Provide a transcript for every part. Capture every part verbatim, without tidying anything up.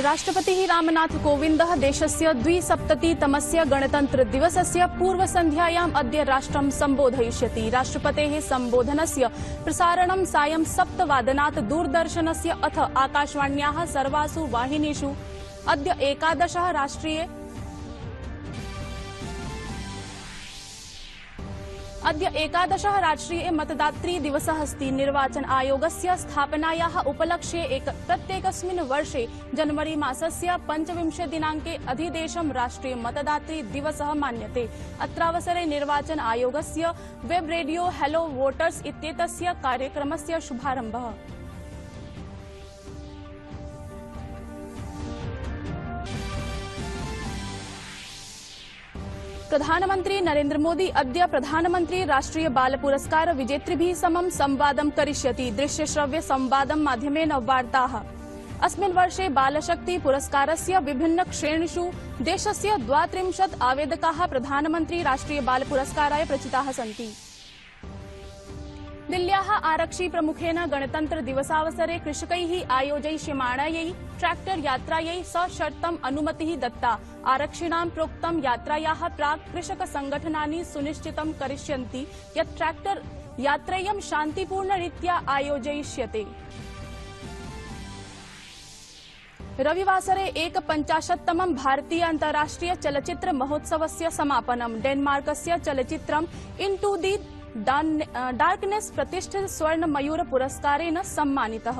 राष्ट्रपतिः रामनाथ कोविन्दः देशस्य द्विसप्ततितमस्य गणतन्त्रदिवसस्य पूर्वसन्ध्यायाम् अद्य राष्ट्रं सम्बोधयिष्यति। राष्ट्रपतेः सम्बोधनस्य प्रसारणं सायं सप्तवादनात् दूरदर्शनस्य अथ आकाशवाण्याः सर्वासु वाहिनीषु अद्य एकादशः राष्ट्रिय अद्य एकादशः राष्ट्रिय मतदातृ दिवसः अस्ति। निर्वाचन आयोगस्य स्थापनायाः उपलक्ष्ये एक प्रत्येकस्मिन् वर्षे जनवरी मासस्य पञ्चविंशे दिनाङ्के अधिदेशं राष्ट्रिय मतदातृ दिवसः मान्यते। अत्रावसरे निर्वाचन आयोगस्य वेब रेडियो हेलो वोटर्स इत्येतस्य कार्यक्रमस्य शुभारम्भः। प्रधानमन्त्री नरेन्द्र मोदी अद्य प्रधानमन्त्री राष्ट्रिय बाल पुरस्कार विजेतृभिः समं संवादं करिष्यति। दृश्य श्रव्य संवादं माध्यमेन वार्ताः। अस्मिन् वर्षे बालशक्ति पुरस्कारस्य विभिन्न श्रेणीषु देशस्य द्वात्रिंशत् आवेदकाः प्रधानमन्त्री राष्ट्रिय बाल पुरस्काराय प्रचिताः सन्ति। दिल्ल्याः आरक्षि प्रमुखेन गणतन्त्र दिवसावसरे कृषकैः आयोजयिष्यमाणायै ट्रैक्टर यात्रायै सशर्तम् अनुमतिः दत्ता। आरक्षिणां प्रोक्तं यात्रायाः प्राक् कृषक संगठनानि सुनिश्चितं करिष्यन्ति यत् ट्रैक्टर यात्रेयं शान्तिपूर्णरीत्या आयोजयिष्यते। रविवासरे एकपञ्चाशत्तमं भारतीय अन्ताराष्ट्रिय चलच्चित्र महोत्सवस्य समापनम्। डेनमार्कस्य चलच्चित्रम् इन्टू दी डार्कनेस प्रतिष्ठित स्वर्ण मयूर पुरस्कारेण सम्मानितः।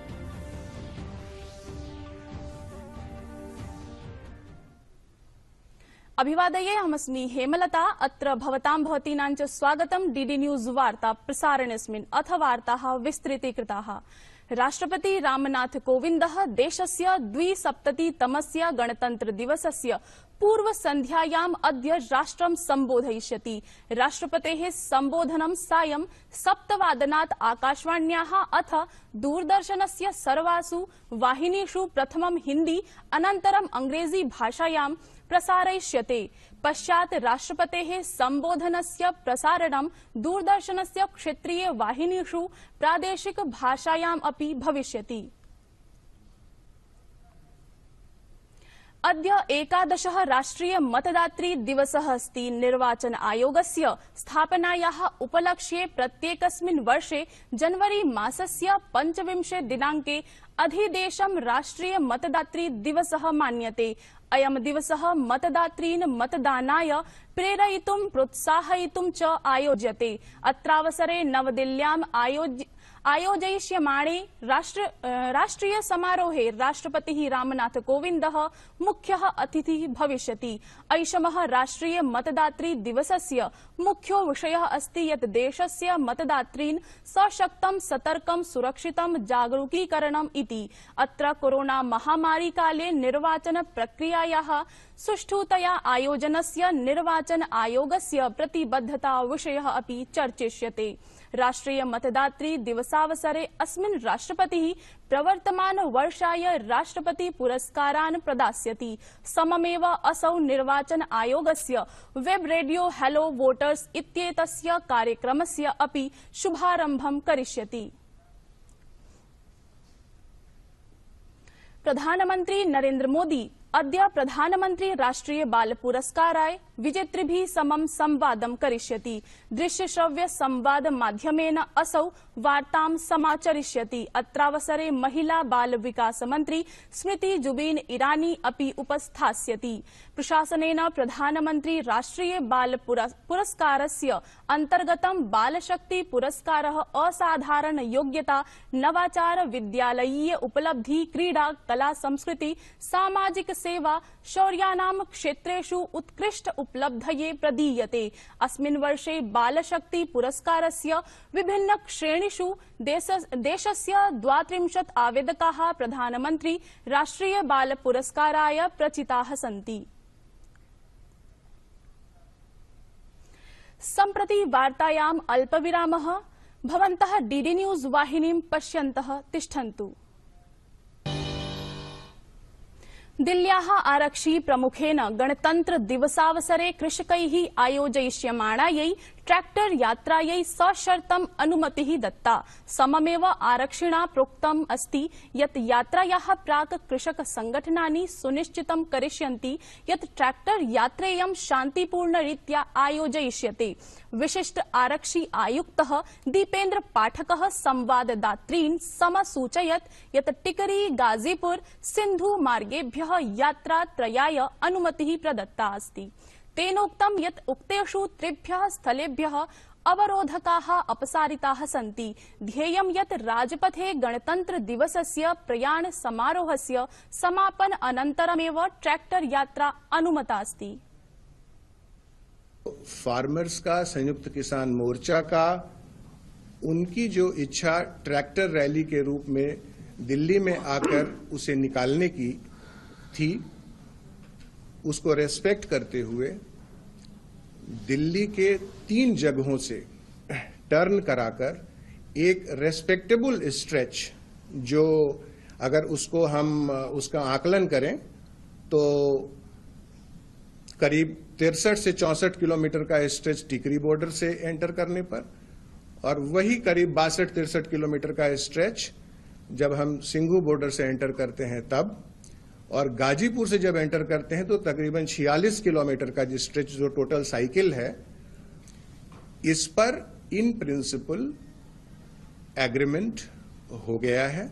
अभिवादये, अहमस्मि हेमलता। अत्र भवतां भवतीनां च स्वागतं डीडी न्यूज वार्ता प्रसारणेऽस्मिन्। अथ वार्ताः विस्तृतीकृताः। राष्ट्रपति रामनाथ कोविन्दः देशस्य द्विसप्ततितमस्य गणतन्त्र दिवसस्य पूर्वसन्ध्यायाम् अद्य राष्ट्रं सम्बोधयिष्यति। राष्ट्रपतेः सम्बोधनं सायं सप्तवादनात् आकाशवाण्याः अथ दूरदर्शनस्य सर्वासु वाहिनीषु प्रथमं हिन्दी अनन्तरम् अंग्रेजी भाषायां प्रसारयिष्यते। पश्चात् राष्ट्रपतेः सम्बोधनस्य प्रसारणं दूरदर्शनस्य क्षेत्रीय वाहिनीषु प्रादेशिक भाषायाम् अपि भविष्यति। अद्य एकादशः राष्ट्रिय मतदातृ दिवसः अस्ति। निर्वाचन आयोगस्य स्थापनायाः उपलक्ष्ये प्रत्येकस्मिन् वर्षे जनवरी मासस्य पञ्चविंशे दिनाङ्के अधिदेशं राष्ट्रिय मतदातृ दिवसः मान्यते। अयं दिवसः मतदातॄन् मतदानाय प्रेरयितुं प्रोत्साहयितुं च आयोज्यते। अत्रावसरे नवदिल्ल्याम् आयोज्य आयोजयिष्यमाणे राष्ट्र राष्ट्रिय समारोहे राष्ट्रपतिः रामनाथ कोविन्दः मुख्यः अतिथिः भविष्यति। ऐषमः राष्ट्रिय मतदातृ दिवसस्य मुख्यो विषयः अस्ति यत् देशस्य मतदातॄन् सशक्तं सतर्कं सुरक्षितं जागरूकीकरणम् इति। अत्र कोरोना महामारी काले निर्वाचन प्रक्रियायाः सुष्ठुतया आयोजनस्य निर्वाचन आयोगस्य प्रतिबद्धता विषयः अपि चर्चिष्यते। राष्ट्रिय मतदातृ दिवसावसरे अस्मिन् राष्ट्रपतिः प्रवर्तमान वर्षाय राष्ट्रपति पुरस्कारान् प्रदास्यति। सममेव असौ निर्वाचन आयोगस्य वेब रेडियो हेलो वोटर्स इत्येतस्य कार्यक्रमस्य अपि शुभारम्भं करिष्यति। प्रधानमन्त्री नरेन्द्र मोदी अद्य प्रधानमन्त्री राष्ट्रिय बाल पुरस्काराय विजेतृभिः समं संवादं करिष्यति। दृश्य श्रव्य संवाद माध्यमेन असौ वार्तां समाचरिष्यति। अत्रावसरे महिला बाल विकास मंत्री स्मृति जुबिन ईरानी अपि उपस्थास्यति। प्रशासनेन प्रधानमन्त्री राष्ट्रिय बाल पुरस्कारस्य अन्तर्गतं बालशक्ति पुरस्कारः असाधारण योग्यता नवाचार विद्यालयीय उपलब्धि क्रीडा कला संस्कृति सामाजिक सेवा शौर्यानां क्षेत्रेषु उत्कृष्ट उपलब्धये प्रदीयते। अस्मिन् वर्षे बालशक्ति पुरस्कारस्य विभिन्न श्रेणीषु देश, देशस्य द्वात्रिंशत् आवेदकाः प्रधानमन्त्री राष्ट्रिय बाल पुरस्काराय प्रचिताः सन्ति। सम्प्रति वार्तायाम् अल्पविरामः। भवन्तः डीडी न्यूज वाहिनीं पश्यन्तः तिष्ठन्तु। दिल्ल्याः आरक्षि प्रमुखेन गणतन्त्र दिवसावसरे कृषकैः आयोजयिष्यमाणायै ट्रैक्टर यात्रायै सशर्तम् अनुमतिः दत्ता। सममेव आरक्षिणा प्रोक्तम् अस्ति यत् यात्रायाः प्राक् कृषकसङ्घटनानि सुनिश्चितं करिष्यन्ति यत् ट्रैक्टर यात्रेयं शान्तिपूर्णरीत्या आयोजयिष्यते। विशिष्ट आरक्षि आयुक्तः दीपेन्द्र पाठकः संवाददातॄन् समसूचयत् यत् टिकरी गाजीपुर सिन्धु मार्गेभ्यः यात्रात्रयाय अनुमतिः प्रदत्ता अस्ति। तेनोक्तं यत् उक्तेषु त्रिभ्यः स्थलेभ्यः अवरोधकाः अपसारिताः सन्ति। ध्येयं यत् राजपथे गणतन्त्र दिवसस्य प्रयाण समारोहस्य समापन अनन्तरमेव ट्रैक्टर यात्रा अनुमता अस्ति। फार्मर्स का संयुक्त किसान मोर्चा का उनकी जो इच्छा ट्रैक्टर रैली के रूप में दिल्ली में आकर उसे निकालने की थी, उसको रेस्पेक्ट करते हुए दिल्ली के तीन जगहों से टर्न कराकर एक रेस्पेक्टेबल स्ट्रेच, जो अगर उसको हम उसका आकलन करें तो करीब तिरसठ से चौसठ किलोमीटर का स्ट्रेच टिकरी बॉर्डर से एंटर करने पर, और वही करीब बासठ तिरसठ किलोमीटर का स्ट्रेच जब हम सिंघू बॉर्डर से एंटर करते हैं तब, और गाजीपुर से जब एंटर करते हैं तो तकरीबन छियालीस किलोमीटर का जो स्ट्रेच जो टोटल साइकिल है, इस पर इन प्रिंसिपल एग्रीमेंट हो गया है।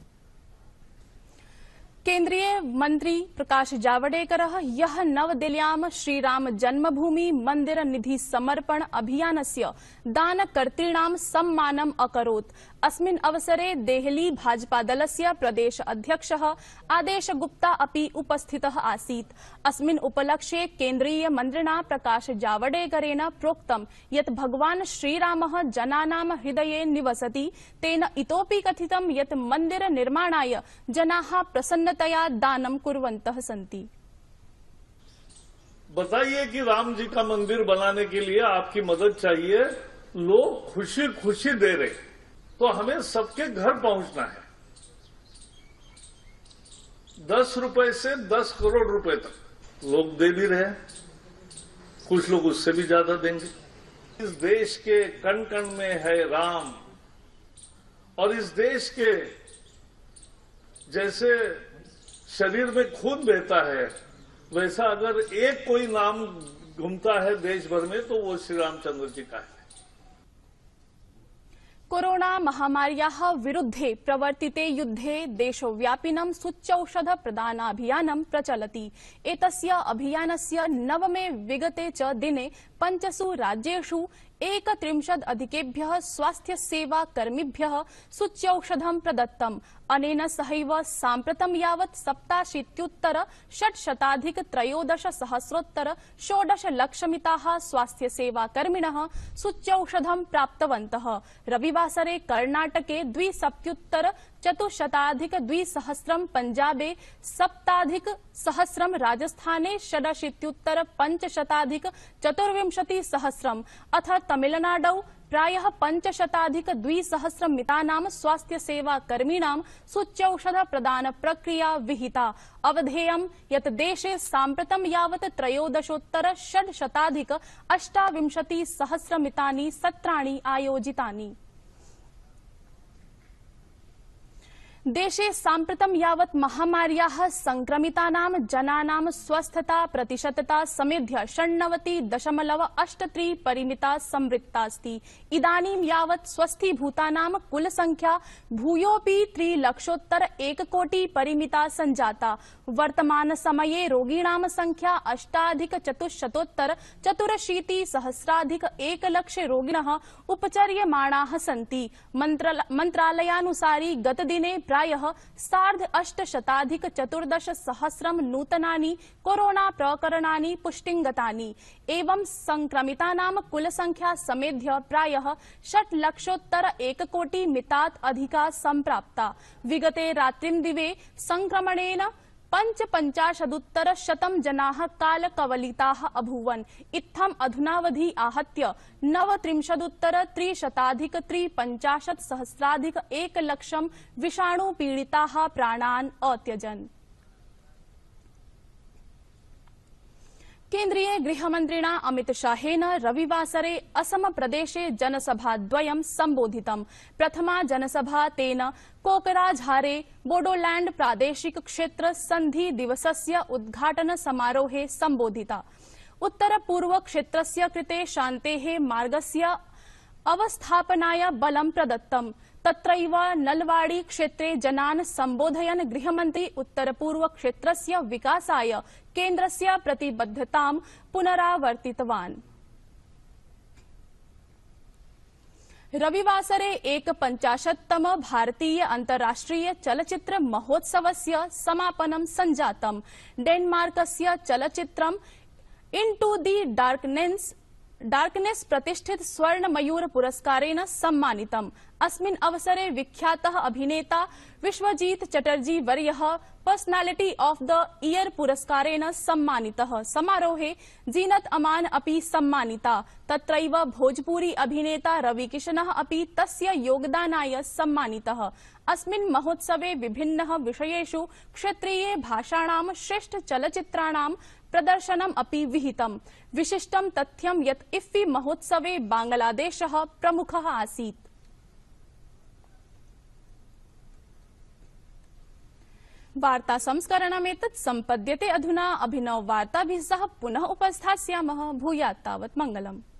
केंद्रीय मंत्री प्रकाश जावडेकरः यः नवदिल्ल्यां श्रीराम जन्मभूमि मंदिर निधि समर्पण अभियानस्य दानकर्तॄणां सम्मानम् अकरोत्। अस्मिन् अवसरे देहली भाजपा दलस्य प्रदेश अध्यक्षः आदेश गुप्ता अपि उपस्थितः आसीत्। अस्मिन् उपलक्ष्ये केन्द्रीय मन्त्रिणा प्रकाश जावडेकरेण प्रोक्तं यत् भगवान् श्रीरामः जनानां हृदये निवसति। तेन इतोपि कथितं यत् मन्दिर निर्माणाय जनाः प्रसन्नतया दानं कुर्वन्तः सन्ति। बताइए कि राम जी का मंदिर बनाने के लिए आपकी मदद चाहिए, लोग खुशी खुशी दे रहे, तो हमें सबके घर पहुंचना है। दस रुपए से दस करोड़ रुपए तक लोग दे भी रहे, कुछ लोग उससे भी ज्यादा देंगे। इस देश के कण कण में है राम, और इस देश के जैसे शरीर में खून बहता है, वैसा अगर एक कोई नाम घूमता है देश भर में तो वो श्री रामचंद्र जी का है। कोरोना महामार्याः विरुद्धे प्रवर्तिते युद्धे देशव्यापिनं सूच्यौषध प्रदानाभियानं प्रचलति। एतस्य अभियानस्य नवमे विगते च दिने पञ्चसु राज्येषु एकत्रिंशत् अधिकेभ्यः स्वास्थ्य सेवा कर्मिभ्यः सूच्यौषधं प्रदत्तम्। अनेन सहैव साम्प्रतं यावत् सप्ताशीत्युत्तर षट्शताधिक त्रयोदश सहस्रोत्तर षोडश लक्षमिताः स्वास्थ्य सेवा कर्मिणः सूच्यौषधं प्राप्तवन्तः। रविवासरे कर्णाटके द्विसप्त्युत्तर चतुश्शताधिक द्विसहस्रं, पंजाबे सप्ताधिक सहस्रं, राजस्थाने षडशीत्युत्तर पंचशताधिक चतुर्विंशति सहस्रम्, अथ तमिलनाडौ प्रायः पंचशताधिक द्विसहस्रं मितानां स्वास्थ्य सेवा कर्मिणां सूच्यौषध प्रदान प्रक्रिया विहिता। अवधेयं यत् देशे साम्प्रतं यावत् त्रयोदशोत्तर षड्शताधिक अष्टाविंशति सहस्रमितानि सत्राणि आयोजितानि। देशे साम्प्रतं यावत् महामार्याः संक्रमितानां जनानां स्वस्थता प्रतिशतता समेध्य षण्णवति दशमलव अष्ट त्रि परिमिता संवृत्तास्ति। इदानीं यावत् स्वस्थीभूतानां कुलसंख्या भूयोऽपि त्रिलक्षोत्तर एककोटि परिमिता सञ्जाता। वर्तमान समये रोगिणां संख्या अष्टाधिक चतुश्शतोत्तर चतुरशीति सहस्राधिक एकलक्ष रोगिणः उपचर्यमाणाः सन्ति। मन्त्रालयानुसारि गतदिने प्रायः सार्ध अष्टशताधिक चतुर्दश सहस्रं नूतनानि कोरोना प्रकरणानि पुष्टिङ्गतानि। एवं संक्रमितानां कुलसंख्या समेध्य प्रायः षट् लक्षोत्तर एककोटि मितात् अधिका सम्प्राप्ता। विगते रात्रिंदिवे संक्रमणेन पंचपञ्चाशदुत्तर शतं जनाः कालकवलिताः अभूवन्। इत्थम् अधुनावधि आहत्य नवत्रिंशदुत्तर त्रिशताधिक त्रिपञ्चाशत् सहस्राधिक एकलक्षं विषाणुपीडिताः प्राणान् अत्यजन्। केन्द्रीय गृहमन्त्रिणा अमितशाहेन रविवासरे असम प्रदेशे जनसभाद्वयं सम्बोधितम्। प्रथमा जनसभा तेन कोकराझारे बोडोलैंड प्रादेशिक क्षेत्र सन्धि दिवसस्य उद्घाटन समारोहे सम्बोधिता। उत्तर पूर्व क्षेत्रस्य कृते शान्तेः मार्गस्य अवस्थापनाय बलं प्रदत्तम्। तत्रैव नलवाड़ी क्षेत्रे जनान् सम्बोधयन् गृहमन्त्री उत्तर पूर्व क्षेत्रस्य विकासाय केन्द्रस्य प्रतिबद्धतां पुनरावर्तितवान्। रविवासरे एकपञ्चाशत्तम भारतीय अन्ताराष्ट्रिय चलच्चित्र महोत्सवस्य समापनं सञ्जातम्। डेन्मार्कस्य चलच्चित्रम् इन्टू दि डार्कनेस डार्कनेस प्रतिष्ठित स्वर्ण मयूर पुरस्कारेण सम्मानितम्। अस्मिन् अवसरे विख्यातः अभिनेता विश्वजीत चटर्जी वर्यः पर्सनालिटी ऑफ द ईयर पुरस्कारेण सम्मानितः। समारोहे जीनत अमान अपि सम्मानिता। तत्रैव भोजपुरी अभिनेता रवि किशनः अपि तस्य योगदानाय सम्मानितः। अस्मिन् महोत्सवे विभिन्नः विषयेषु क्षेत्रीय भाषाणां श्रेष्ठ चलच्चित्राणां प्रदर्शनम् अपि विहितम्। विशिष्टं तथ्यं यत् इफ्फी महोत्सवे बांग्लादेशः प्रमुखः आसीत्। वार्ता संस्करणमेतत् सम्पद्यते अधुना। अभिनव वार्ताभिः सह पुनः उपस्थास्यामः। भूयात् तावत् मङ्गलम्।